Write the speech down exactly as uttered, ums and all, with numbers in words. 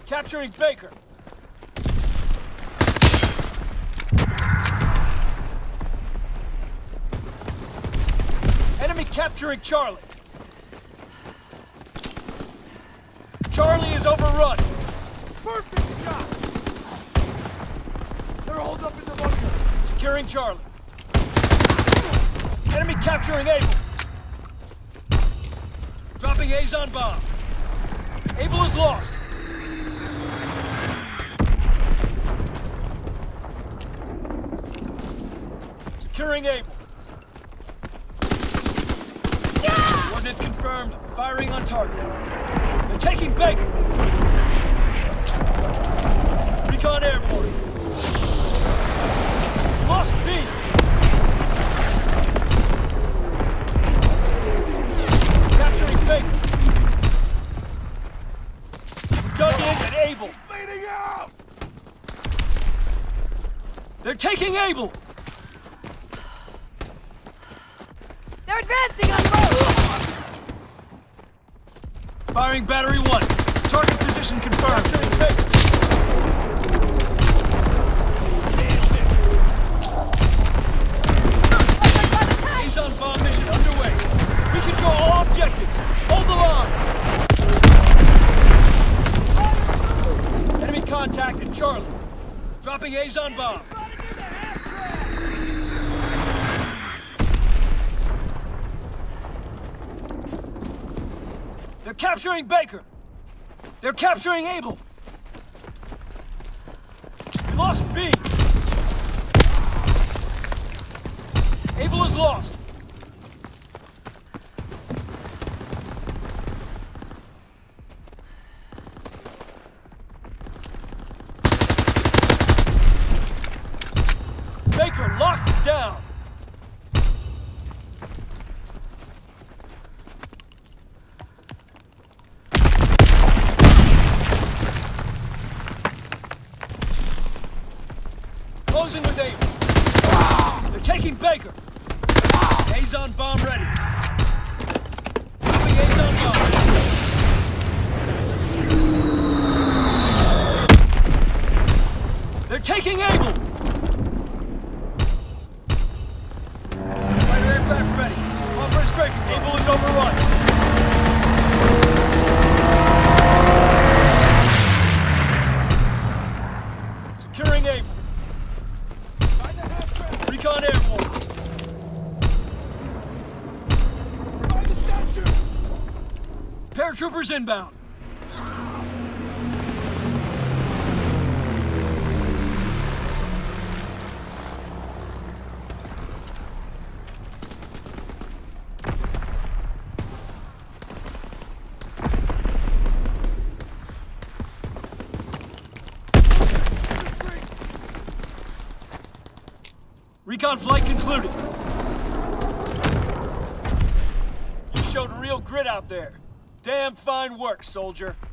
Capturing Baker. Enemy capturing Charlie. Charlie is overrun. Perfect shot! They're holed up in the bunker. Securing Charlie. Enemy capturing Able. Dropping Azon bomb. Able is lost. Securing Able. Yeah! Coordinates confirmed. Firing on target. They're taking Baker. Recon airborne. Lost B. Capturing Baker. Dug in and Able. Leading out! They're taking Able. They're advancing on both! Firing battery one. Target position confirmed. Capturing Baker. Azon bomb mission underway. We control all objectives. Hold the line. Enemy contact at Charlie. Dropping Azon bomb. They're capturing Baker. They're capturing Able. We lost B. Able is lost. Baker locked down. Closing with Able. They're taking Baker. Azon bomb ready. Dropping Azon bomb. They're taking Able. Fighter aircraft ready. On for a strafing. Able is overrun. Securing Able. Recon airborne. By the statue! Paratroopers inbound. Recon flight concluded. You showed real grit out there. Damn fine work, soldier.